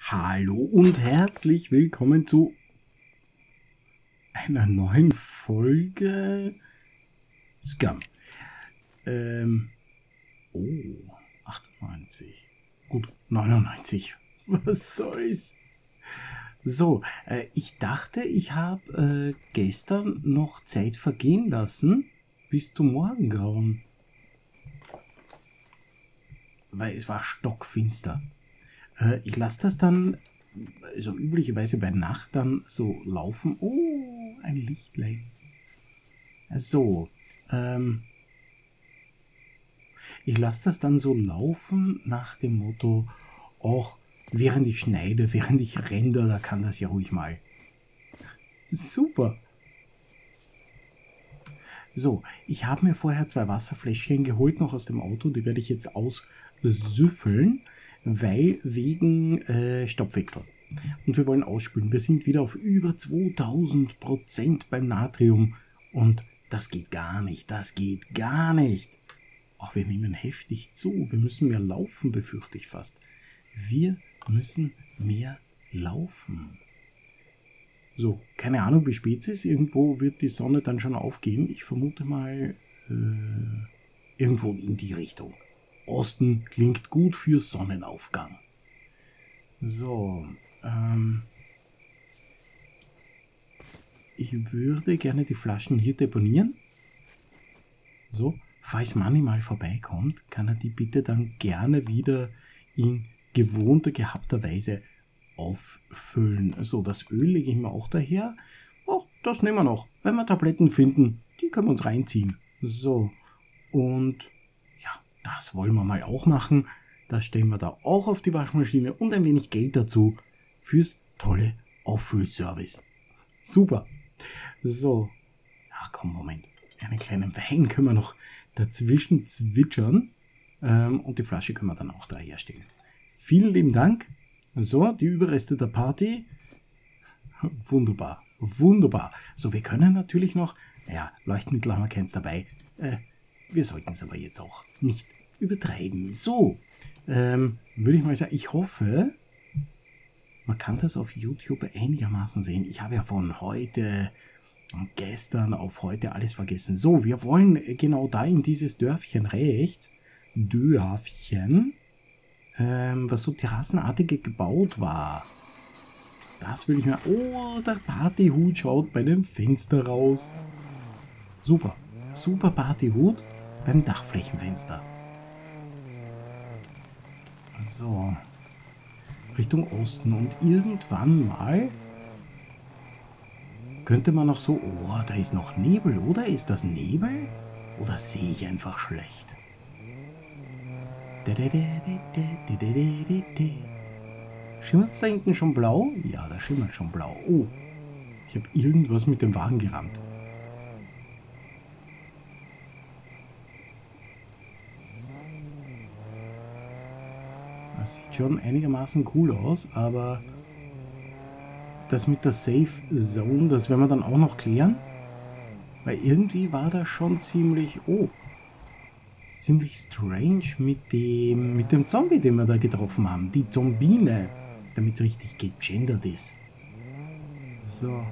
Hallo und herzlich willkommen zu einer neuen Folge Scum. Oh, 98. Gut, 99. Was soll's? So, ich dachte, ich habe gestern noch Zeit vergehen lassen bis zum Morgengrauen. Weil es war stockfinster. Ich lasse das dann, also üblicherweise bei Nacht dann so laufen. Oh, ein Lichtlein. So, ich lasse das dann so laufen nach dem Motto, auch während ich schneide, während ich render, da kann das ja ruhig mal. Super. So, ich habe mir vorher 2 Wasserfläschchen geholt, noch aus dem Auto. Die werde ich jetzt aussüffeln, weil wegen Stoffwechsel. Und wir wollen ausspülen. Wir sind wieder auf über 2000% beim Natrium. Und das geht gar nicht, das geht gar nicht. Ach, wir nehmen heftig zu. Wir müssen mehr laufen, befürchte ich fast. Wir müssen mehr laufen. So, keine Ahnung, wie spät es ist. Irgendwo wird die Sonne dann schon aufgehen. Ich vermute mal irgendwo in die Richtung. Osten klingt gut für Sonnenaufgang. So, ich würde gerne die Flaschen hier deponieren. So, falls Manni mal vorbeikommt, kann er die bitte dann gerne wieder in gewohnter, gehabter Weise auffüllen. So, das Öl lege ich mir auch daher. Oh, das nehmen wir noch. Wenn wir Tabletten finden, die können wir uns reinziehen. So, und ja, das wollen wir mal auch machen. Das stellen wir da auch auf die Waschmaschine und ein wenig Geld dazu fürs tolle Auffüllservice. Super. So, ach komm, Moment. Einen kleinen Wein können wir noch dazwischen zwitschern. Und die Flasche können wir dann auch da herstellen. Vielen lieben Dank. So, die Überreste der Party. Wunderbar, wunderbar. So, wir können natürlich noch, naja, Leuchtmittel haben wir keins dabei. Wir sollten es aber jetzt auch nicht übertreiben. So, würde ich mal sagen, ich hoffe, man kann das auf YouTube einigermaßen sehen. Ich habe ja von heute und gestern auf heute alles vergessen. So, wir wollen genau da in dieses Dörfchen rechts. Dörfchen. Was so terrassenartig gebaut war. Das will ich mir... Oh, der Partyhut schaut bei dem Fenster raus. Super. Super Partyhut beim Dachflächenfenster. So. Richtung Osten. Und irgendwann mal könnte man noch so... Oh, da ist noch Nebel, oder? Ist das Nebel? Oder sehe ich einfach schlecht? Schimmert es da hinten schon blau? Ja, da schimmert schon blau. Oh, ich habe irgendwas mit dem Wagen gerammt. Das sieht schon einigermaßen cool aus, aber das mit der Safe Zone, das werden wir dann auch noch klären. Weil irgendwie war das schon ziemlich... Oh, ziemlich strange mit dem Zombie, den wir da getroffen haben. Die Zombine, damit es richtig gegendert ist. So.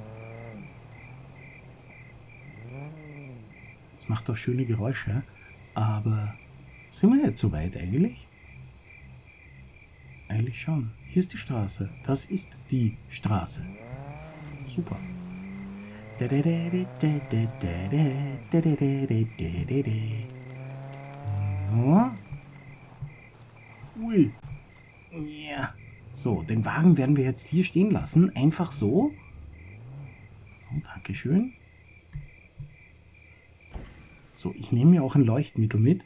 Das macht auch schöne Geräusche, aber sind wir jetzt so weit eigentlich? Eigentlich schon. Hier ist die Straße. Das ist die Straße. Super. So. Ui. Ja. So, den Wagen werden wir jetzt hier stehen lassen. Einfach so. Oh, Dankeschön. So, ich nehme mir auch ein Leuchtmittel mit.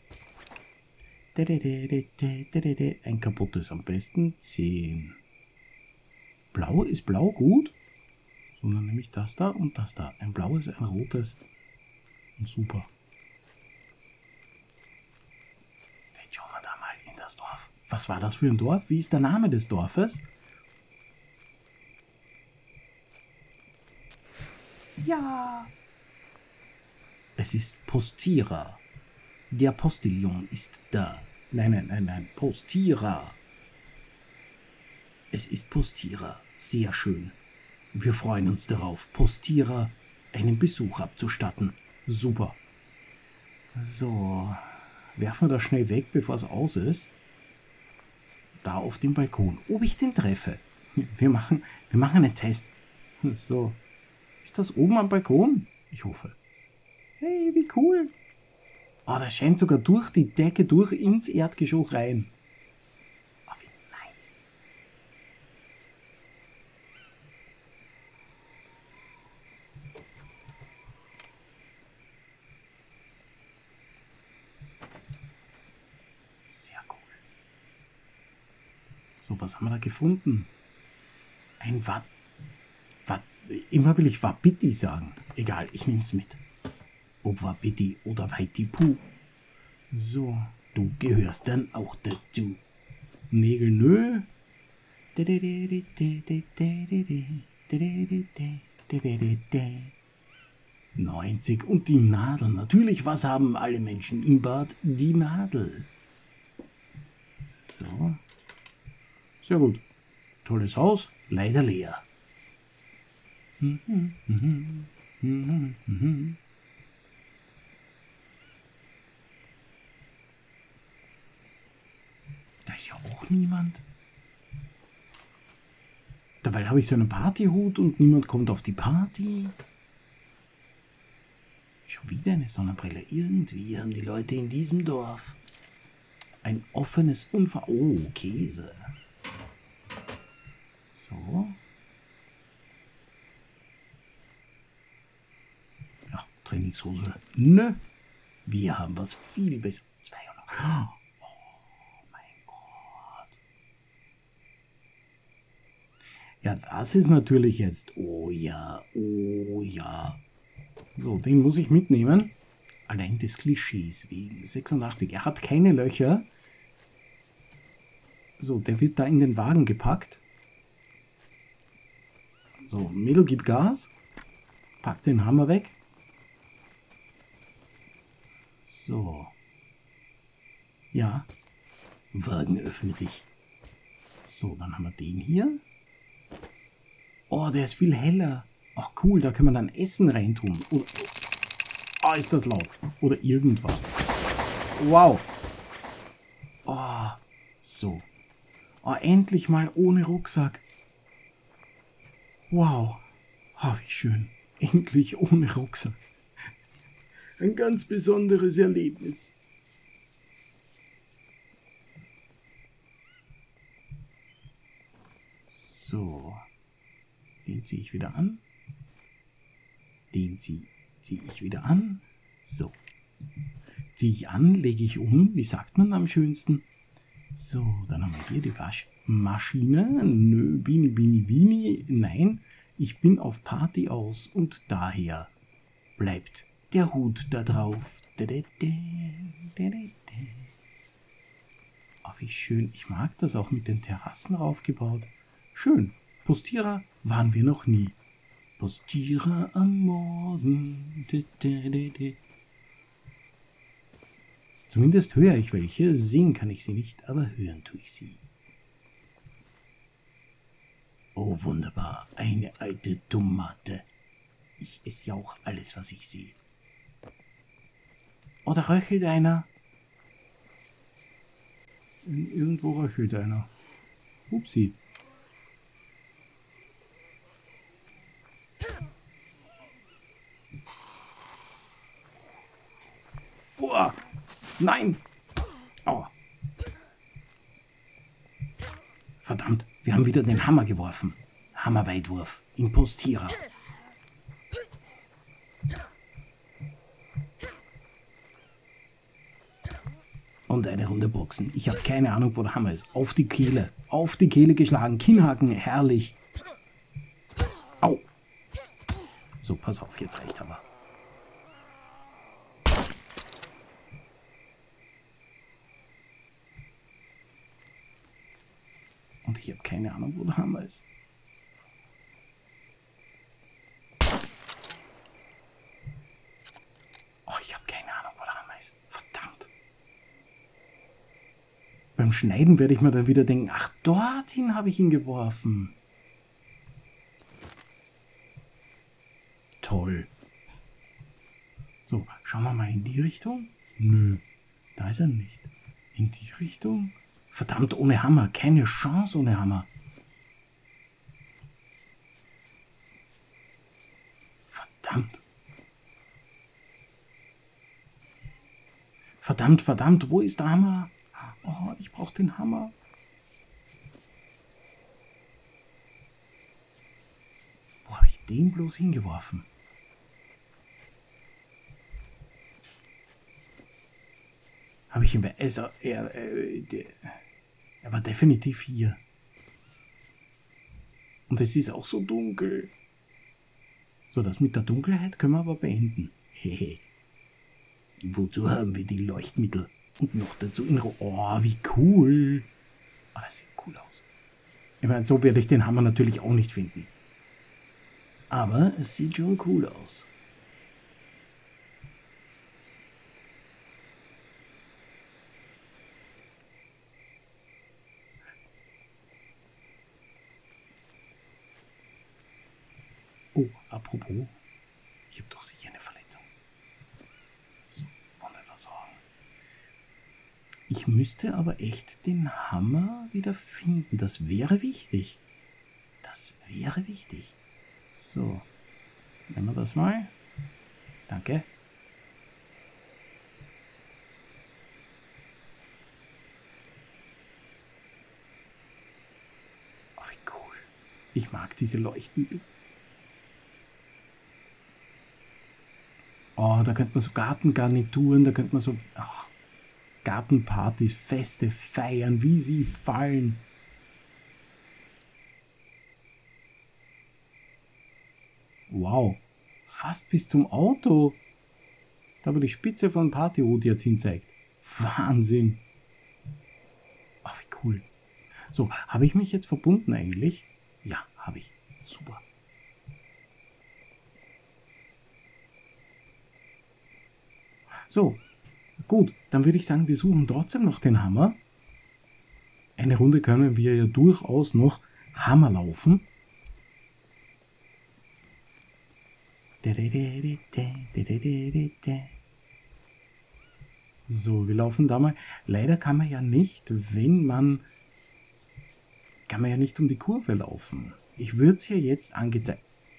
Ein kaputtes am besten. 10. Blau ist blau gut. So, dann nehme ich das da und das da. Ein blaues, ein rotes. Und super. Jetzt schauen wir da mal in das Dorf. Was war das für ein Dorf? Wie ist der Name des Dorfes? Ja. Es ist Postira. Der Postillon ist da. Nein, Postira. Es ist Postierer. Sehr schön. Wir freuen uns darauf, Postierer einen Besuch abzustatten. Super. So, werfen wir das schnell weg, bevor es aus ist. Da auf dem Balkon. Ob ich den treffe? Wir machen einen Test. So. Ist das oben am Balkon? Ich hoffe. Hey, wie cool. Oh, das scheint sogar durch die Decke durch ins Erdgeschoss rein. Oh, wie nice. Sehr cool. So, was haben wir da gefunden? Ein immer will ich Wapiti sagen. Egal, ich nehme es mit. Ob Wapiti oder Waitipu. So, du gehörst dann auch dazu. Nägel nö. 90 und die Nadel. Natürlich, was haben alle Menschen im Bad? Die Nadel. So. Sehr gut. Tolles Haus, leider leer. Da ist ja auch niemand. Dabei habe ich so einen Partyhut und niemand kommt auf die Party. Schon wieder eine Sonnenbrille. Irgendwie haben die Leute in diesem Dorf ein offenes Oh, Käse. So. Ja, Trainingshose. Nö. Wir haben was viel besser. 200. Oh mein Gott. Ja, das ist natürlich jetzt. Oh ja, oh ja. So, den muss ich mitnehmen. Allein des Klischees wegen. 86. Er hat keine Löcher. So, der wird da in den Wagen gepackt. So, Mädel gibt Gas. Packt den Hammer weg. So. Ja. Wagen, öffne dich. So, dann haben wir den hier. Oh, der ist viel heller. Ach cool, da können wir dann Essen reintun. Oder, oh, ist das laut. Oder irgendwas. Wow. Oh, so. Oh, endlich mal ohne Rucksack. Wow. Oh, wie schön. Endlich ohne Rucksack. Ein ganz besonderes Erlebnis. So. Den ziehe ich wieder an. Den ziehe ich wieder an. So. Ziehe ich an, lege ich um. Wie sagt man am schönsten? So, dann haben wir hier die Waschmaschine. Nö, Bini. Nein, ich bin auf Party aus und daher bleibt der Hut da drauf. Oh, wie schön. Ich mag das auch mit den Terrassen aufgebaut. Schön. Postierer waren wir noch nie. Postierer am Morgen. Zumindest höre ich welche. Sehen kann ich sie nicht, aber hören tue ich sie. Oh, wunderbar. Eine alte Tomate. Ich esse ja auch alles, was ich sehe. Oh, da röchelt einer. Irgendwo röchelt einer. Upsi. Oh, nein! Oh. Verdammt, wir haben wieder den Hammer geworfen. Hammerweitwurf. Impostierer. Und eine Runde Boxen. Ich habe keine Ahnung, wo der Hammer ist. Auf die Kehle. Auf die Kehle geschlagen. Kinnhaken. Herrlich. Au. So, pass auf, jetzt reicht's aber. Und ich habe keine Ahnung, wo der Hammer ist. Oh, ich habe keine Ahnung, wo der Hammer ist. Verdammt. beim Schneiden werde ich mir dann wieder denken, ach, dorthin habe ich ihn geworfen. Toll. So, schauen wir mal in die Richtung. Nö, da ist er nicht. In die Richtung? Verdammt, ohne Hammer. Keine Chance ohne Hammer. Verdammt. Verdammt, verdammt, wo ist der Hammer? Oh, ich brauche den Hammer. Wo habe ich den bloß hingeworfen? Habe ich ihn bei... Also, er war definitiv hier. Und es ist auch so dunkel. So, das mit der Dunkelheit können wir aber beenden. Hehe. Wozu haben wir die Leuchtmittel? Und noch dazu in Roh. Oh, wie cool. Oh, das sieht cool aus. Ich meine, so werde ich den Hammer natürlich auch nicht finden. Aber es sieht schon cool aus. Oh, apropos, ich habe doch sicher eine Verletzung. So, Wunderversorgung. Ich müsste aber echt den Hammer wieder finden. Das wäre wichtig. Das wäre wichtig. So, nehmen wir das mal. Danke. Oh, wie cool. Ich mag diese Leuchten. Oh, da könnte man so Gartengarnituren, da könnte man so Gartenpartys, Feste feiern, wie sie fallen. Wow, fast bis zum Auto. Da wo die Spitze von Partyhut jetzt hinzeigt. Wahnsinn. Ach, wie cool. So, habe ich mich jetzt verbunden eigentlich? Ja, habe ich. Super. So, gut, dann würde ich sagen, wir suchen trotzdem noch den Hammer. Eine Runde können wir ja durchaus noch Hammer laufen. So, wir laufen da mal. Leider kann man ja nicht, kann man ja nicht um die Kurve laufen. Ich würde es hier jetzt angezeigt.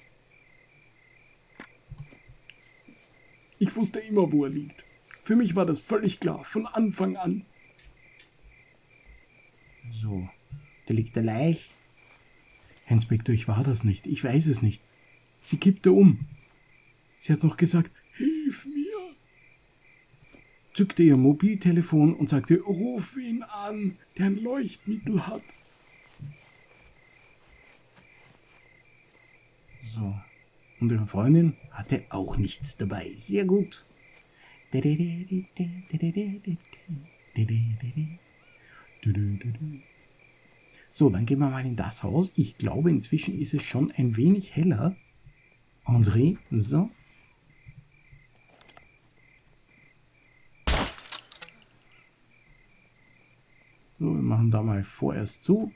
Ich wusste immer, wo er liegt. Für mich war das völlig klar, von Anfang an. So, da liegt der Leich. Herr Inspektor, ich war das nicht. Ich weiß es nicht. Sie kippte um. Sie hat noch gesagt, hilf mir. Zückte ihr Mobiltelefon und sagte, ruf ihn an, der ein Leuchtmittel hat. So. Und ihre Freundin hatte auch nichts dabei. Sehr gut. So, dann gehen wir mal in das Haus. Ich glaube, inzwischen ist es schon ein wenig heller. André, so. So, wir machen da mal vorerst zu.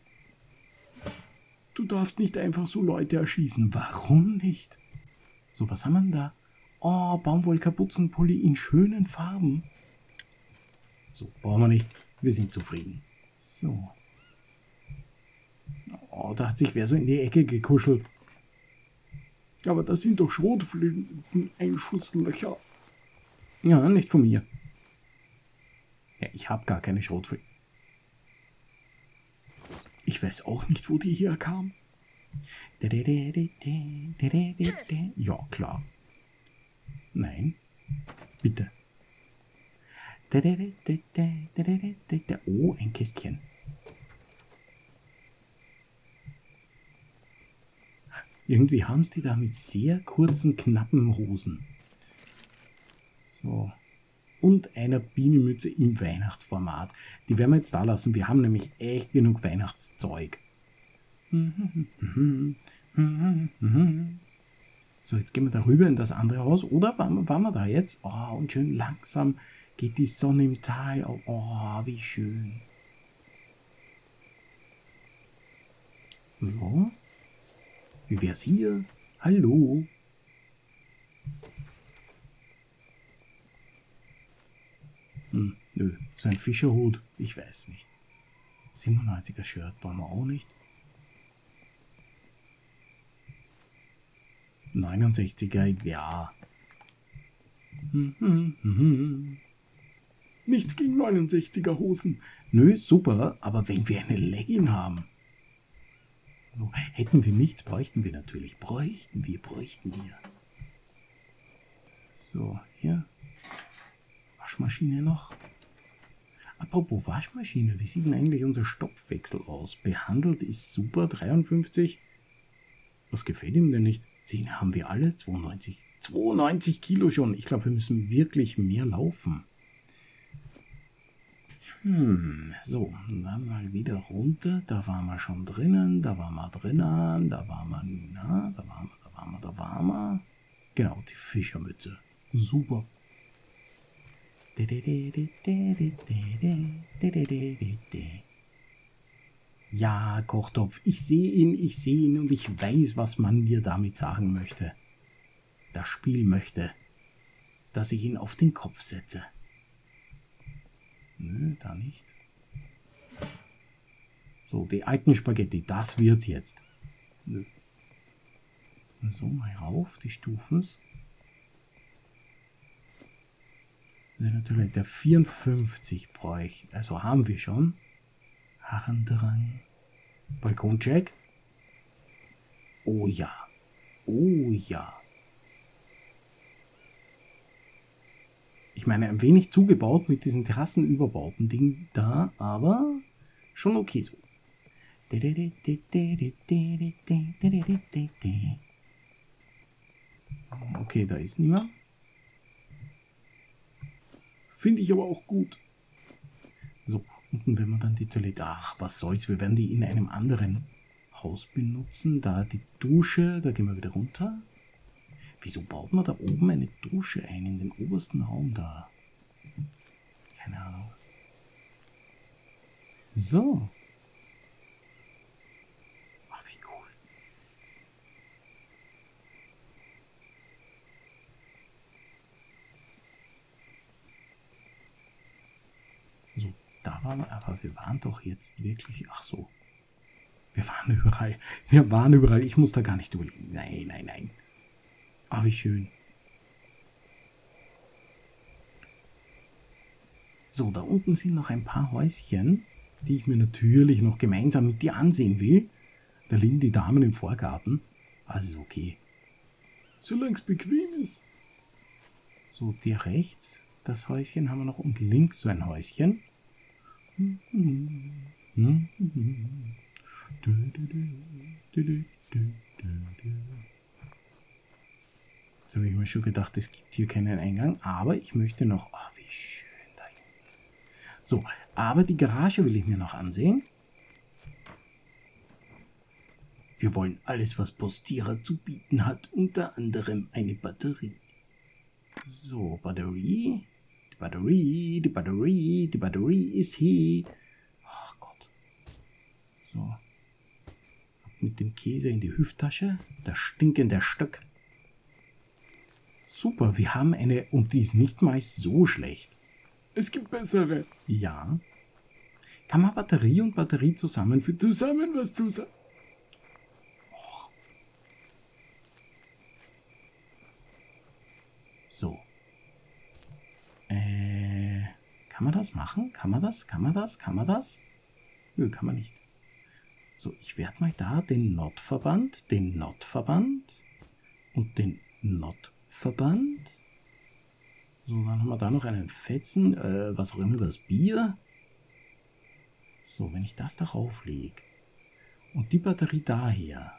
Du darfst nicht einfach so Leute erschießen. Warum nicht? So, was haben wir denn da? Oh, Baumwollkapuzenpulli in schönen Farben. So, brauchen wir nicht. Wir sind zufrieden. So. Oh, da hat sich wer so in die Ecke gekuschelt. Aber das sind doch Schrotflinten-Einschusslöcher. Ja, nicht von mir. Ja, ich habe gar keine Schrotflinten. Ich weiß auch nicht, wo die herkam. Ja, klar. Nein. Bitte. Oh, ein Kästchen. Irgendwie haben sie da mit sehr kurzen, knappen Hosen. So. Und einer Beanie-Mütze im Weihnachtsformat. Die werden wir jetzt da lassen. Wir haben nämlich echt genug Weihnachtszeug. So, jetzt gehen wir da rüber in das andere Haus. Oder waren wir da jetzt? Oh, und schön langsam geht die Sonne im Tal. Oh, wie schön. So. Wie wär's hier? Hallo? Nö, so ein Fischerhut. Ich weiß nicht. 97er Shirt brauchen wir auch nicht. 69er, ja. Nichts gegen 69er Hosen. Nö, super, aber wenn wir eine Legging haben. So, hätten wir nichts, bräuchten wir natürlich. Bräuchten wir. So, hier. Waschmaschine noch. Apropos Waschmaschine, wie sieht denn eigentlich unser Stoffwechsel aus? Behandelt ist super, 53. Was gefällt ihm denn nicht? 10 haben wir alle, 92. 92 Kilo schon. Ich glaube, wir müssen wirklich mehr laufen. So, dann mal wieder runter. Da waren wir schon drinnen, da waren wir. Genau, die Fischermütze. Super. Ja, Kochtopf, ich sehe ihn und ich weiß, was man mir damit sagen möchte. Das Spiel möchte, dass ich ihn auf den Kopf setze. Nö, da nicht. So, die alten Spaghetti, das wird's jetzt. Nö. So, mal rauf, die Stufens. Natürlich der 54 bräuchte, also haben wir schon. Harrendrang. Balkoncheck. Oh ja. Oh ja. Ich meine, ein wenig zugebaut mit diesen terrassenüberbauten Ding da, aber schon okay so. Okay, da ist niemand. Finde ich aber auch gut. So, unten, wenn man dann die Toilette... Ach, was soll's, wir werden die in einem anderen Haus benutzen. Da die Dusche, da gehen wir wieder runter. Wieso baut man da oben eine Dusche ein, in den obersten Raum da? Keine Ahnung. So. Ach, wie cool. So, da waren wir, aber wir waren doch jetzt wirklich... Ach so. Wir waren überall. Wir waren überall. Ich muss da gar nicht überlegen. Nein, nein, nein. Ah, wie schön. So, da unten sind noch ein paar Häuschen, die ich mir natürlich noch gemeinsam mit dir ansehen will. Da liegen die Damen im Vorgarten. Also okay. Solange es bequem ist. So, der rechts, das Häuschen haben wir noch und links so ein Häuschen. Jetzt habe ich mir schon gedacht, es gibt hier keinen Eingang, aber ich möchte noch... Ach, wie schön da hinten. So, aber die Garage will ich mir noch ansehen. Wir wollen alles, was Postierer zu bieten hat, unter anderem eine Batterie. So, Batterie. Die Batterie ist hier. Ach Gott. So. Mit dem Käse in die Hüfttasche. Der stinkende Stück. Super, wir haben eine und die ist nicht mal so schlecht. Es gibt bessere. Ja. Kann man Batterie und Batterie zusammenführen? Zusammen was zusammen? Oh. So. Kann man das machen? Kann man das? Nö, kann man nicht. So, ich werde mal da den NOT-Verband und den NOT-Verband. So, dann haben wir da noch einen Fetzen, was auch immer, das Bier. So, wenn ich das darauf lege und die Batterie daher.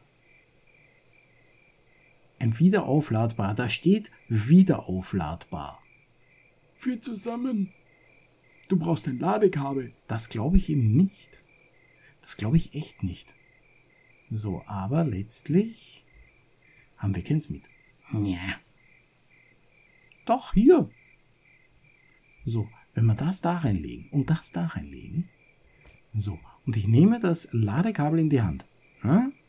Ein wiederaufladbar, da steht wiederaufladbar. Für zusammen. Du brauchst ein Ladekabel. Das glaube ich eben nicht. Das glaube ich echt nicht. So, aber letztlich haben wir keins mit. Ja. Doch, hier. So, wenn wir das da reinlegen und das da reinlegen. So, und ich nehme das Ladekabel in die Hand. Ja?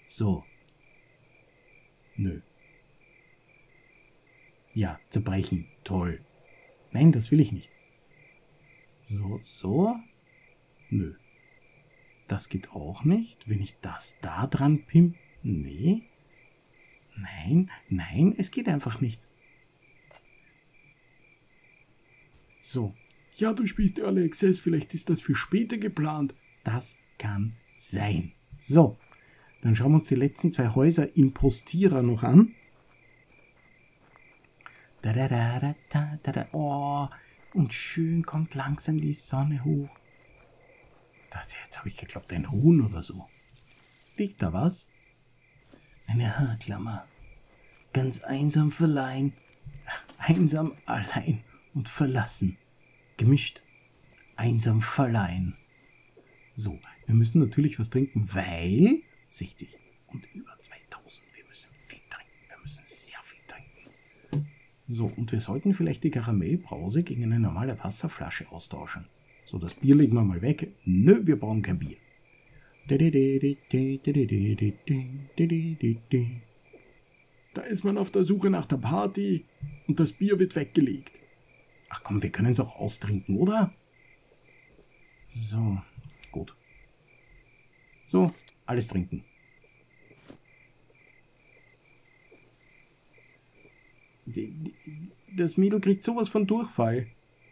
So. Nö. Ja, zerbrechen. Toll. Nein, das will ich nicht. So, so. Nö. Das geht auch nicht. Wenn ich das da dran pimpe. Nee. Nein, nein, es geht einfach nicht. So. Ja, du spielst Early Access, vielleicht ist das für später geplant. Das kann sein. So, dann schauen wir uns die letzten 2 Häuser in Postierer noch an. Da, da, da, da, da, da, da. Oh, und schön kommt langsam die Sonne hoch. Ich dachte, jetzt habe ich geglaubt, ein Huhn oder so. Liegt da was? Eine Haarklammer. Ganz einsam verleihen. Einsam, allein und verlassen. Gemischt. Einsam verleihen. So, wir müssen natürlich was trinken, weil 60 und über 2000. Wir müssen viel trinken. Wir müssen sehr viel trinken. So, und wir sollten vielleicht die Karamellbrause gegen eine normale Wasserflasche austauschen. So, das Bier legen wir mal weg. Nö, wir brauchen kein Bier. Da ist man auf der Suche nach der Party und das Bier wird weggelegt. Ach komm, wir können es auch austrinken, oder? So, gut. So, alles trinken. Das Mädel kriegt sowas von Durchfall.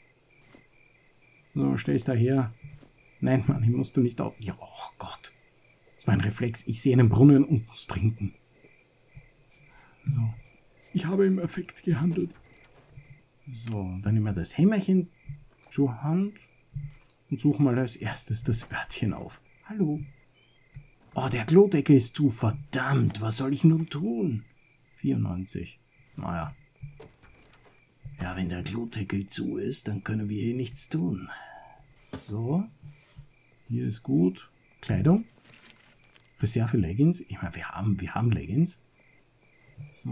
So, stell's daher. Nein, Mann, ich musst du nicht auf. Ja, oh Gott. Das war ein Reflex. Ich sehe einen Brunnen und muss trinken. So. Ich habe im Affekt gehandelt. So, dann nehmen wir das Hämmerchen zur Hand und suchen mal als erstes das Örtchen auf. Hallo. Oh, der Klodeckel ist zu. Verdammt, was soll ich nun tun? 94. Naja. Ja, wenn der Klodeckel zu ist, dann können wir hier nichts tun. So. Hier ist gut. Kleidung. Reserve Leggings. Ich meine, wir haben Leggings. So.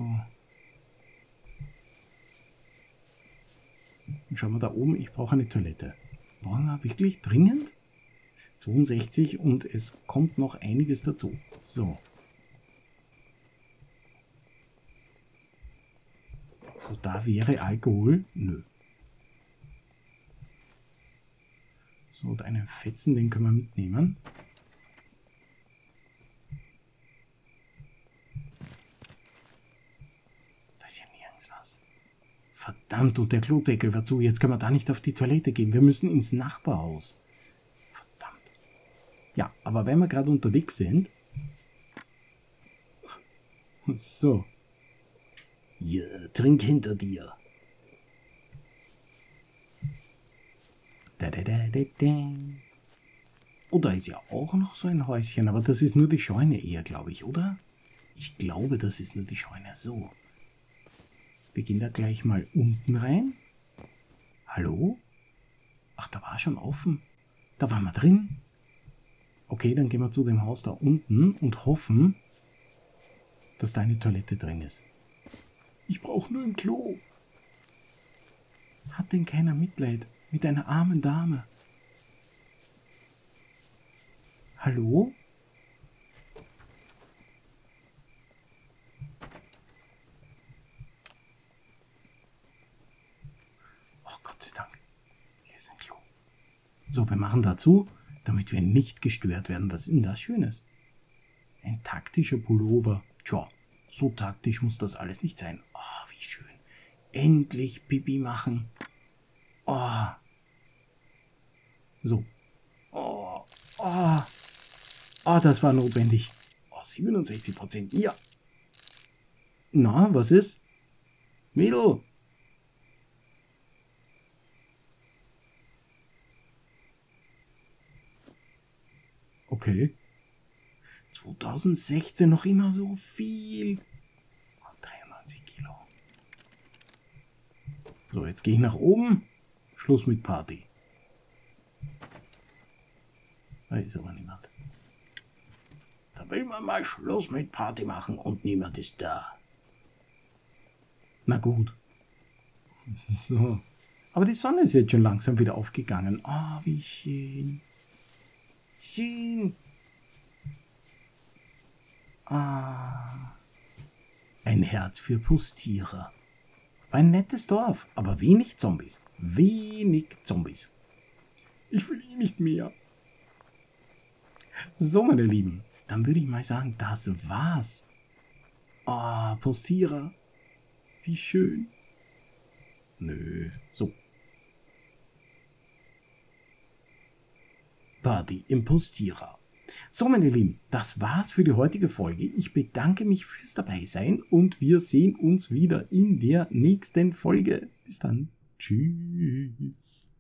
Und schauen wir da oben. Ich brauche eine Toilette. Brauchen wir wirklich dringend? 62 und es kommt noch einiges dazu. So. So, da wäre Alkohol. Nö. So, und einen Fetzen, den können wir mitnehmen. Da ist ja nirgends was. Verdammt, und der Klodeckel war zu. Jetzt können wir da nicht auf die Toilette gehen. Wir müssen ins Nachbarhaus. Verdammt. Ja, aber wenn wir gerade unterwegs sind. So. Ja, trink hinter dir. Da, da, da, da, da. Oh, da ist ja auch noch so ein Häuschen, aber das ist nur die Scheune eher, glaube ich, oder? Ich glaube, das ist nur die Scheune. So. Wir gehen da gleich mal unten rein. Hallo? Ach, da war schon offen. Da waren wir drin. Okay, dann gehen wir zu dem Haus da unten und hoffen, dass da eine Toilette drin ist. Ich brauche nur ein Klo. Hat denn keiner Mitleid mit einer armen Dame? Hallo? Oh, Gott sei Dank. Hier ist ein Klo. So, wir machen dazu, damit wir nicht gestört werden. Was ist denn das Schönes? Ein taktischer Pullover. Tja, so taktisch muss das alles nicht sein. Oh, wie schön. Endlich Pipi machen. Oh. So. Oh. Oh. Oh, das war notwendig. Oh, 67%. Ja. Na, was ist? Mädel. Okay. 2016 noch immer so viel. 93 Kilo. So, jetzt gehe ich nach oben. Schluss mit Party. Da ist aber niemand. Da will man mal Schluss mit Party machen und niemand ist da. Na gut. Das ist so. Aber die Sonne ist jetzt schon langsam wieder aufgegangen. Ah, wie schön. Schön. Ah, ein Herz für Postierer. Ein nettes Dorf, aber wenig Zombies. Wenig Zombies. Ich will nicht mehr. So, meine Lieben, dann würde ich mal sagen, das war's. Ah, Postierer. Wie schön. Nö, so. Party im Postierer. So, meine Lieben, das war's für die heutige Folge. Ich bedanke mich fürs Dabeisein und wir sehen uns wieder in der nächsten Folge. Bis dann. Tschüss.